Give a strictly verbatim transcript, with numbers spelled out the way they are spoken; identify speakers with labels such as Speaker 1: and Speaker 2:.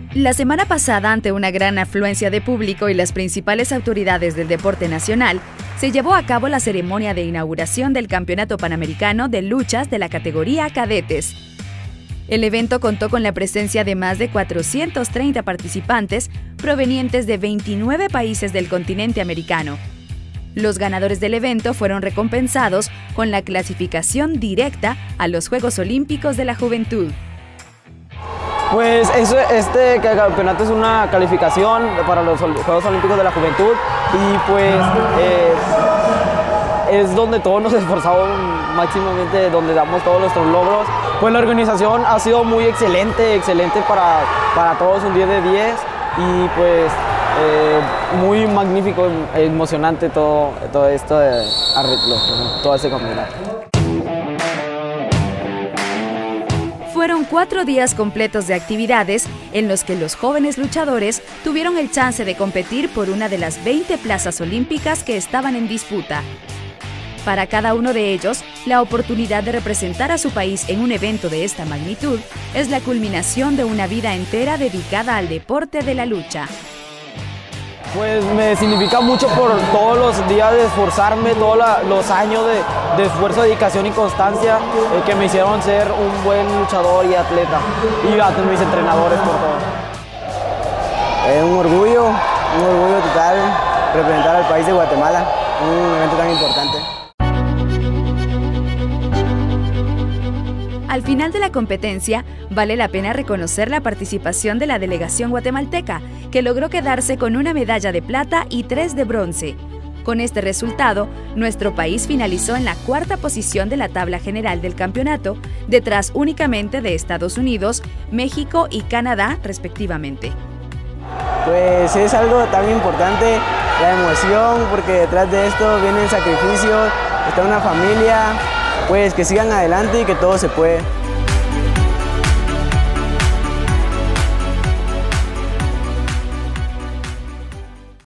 Speaker 1: La semana pasada, ante una gran afluencia de público y las principales autoridades del deporte nacional, se llevó a cabo la ceremonia de inauguración del Campeonato Panamericano de Luchas de la categoría Cadetes. El evento contó con la presencia de más de cuatrocientos treinta participantes provenientes de veintinueve países del continente americano. Los ganadores del evento fueron recompensados con la clasificación directa a los Juegos Olímpicos de la Juventud.
Speaker 2: Pues eso, este campeonato es una calificación para los Juegos Olímpicos de la Juventud y pues eh, es donde todos nos esforzamos máximamente, donde damos todos nuestros logros. Pues la organización ha sido muy excelente, excelente para, para todos, un diez de diez y pues eh, muy magnífico, emocionante todo, todo esto de arreglo, todo este campeonato.
Speaker 1: Fueron cuatro días completos de actividades en los que los jóvenes luchadores tuvieron el chance de competir por una de las veinte plazas olímpicas que estaban en disputa. Para cada uno de ellos, la oportunidad de representar a su país en un evento de esta magnitud es la culminación de una vida entera dedicada al deporte de la lucha.
Speaker 2: Pues me significa mucho por todos los días de esforzarme, todos la, los años de, de esfuerzo, dedicación y constancia eh, que me hicieron ser un buen luchador y atleta, y a mis entrenadores por todo.
Speaker 3: Es un orgullo, un orgullo total representar al país de Guatemala, un evento tan importante.
Speaker 1: Al final de la competencia, vale la pena reconocer la participación de la delegación guatemalteca, que logró quedarse con una medalla de plata y tres de bronce. Con este resultado, nuestro país finalizó en la cuarta posición de la tabla general del campeonato, detrás únicamente de Estados Unidos, México y Canadá, respectivamente.
Speaker 3: Pues es algo tan importante, la emoción, porque detrás de esto viene el sacrificio, está una familia. Pues que sigan adelante y que todo se puede.